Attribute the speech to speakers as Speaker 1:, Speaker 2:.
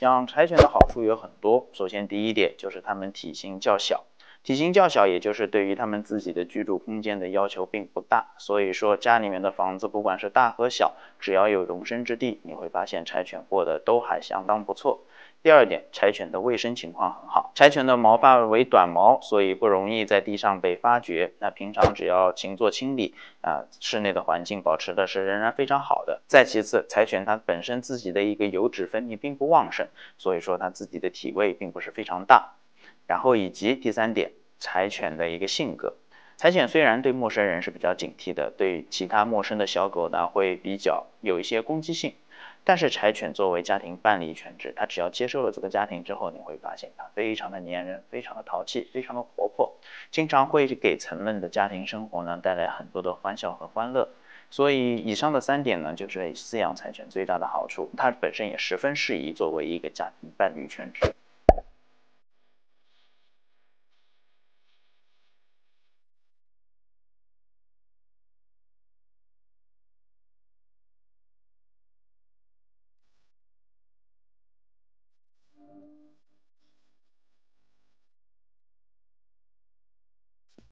Speaker 1: 养柴犬的好处有很多，首先第一点就是它们体型较小。体型较小，也就是对于它们自己的居住空间的要求并不大，所以说家里面的房子不管是大和小，只要有容身之地，你会发现柴犬过得都还相当不错。第二点，柴犬的卫生情况很好，柴犬的毛发为短毛，所以不容易在地上被发觉。那平常只要勤做清理室内的环境保持的是仍然非常好的。再其次，柴犬它本身自己的一个油脂分泌并不旺盛，所以说它自己的体味并不是非常大。然后以及第三点，柴犬的一个性格。柴犬虽然对陌生人是比较警惕的，对其他陌生的小狗呢会比较有一些攻击性，但是柴犬作为家庭伴侣犬只，它只要接受了这个家庭之后，你会发现它非常的粘人，非常的淘气，非常的活泼，经常会给沉闷的家庭生活呢带来很多的欢笑和欢乐。所以以上的3点呢，就是饲养柴犬最大的好处，它本身也十分适宜作为一个家庭伴侣犬只。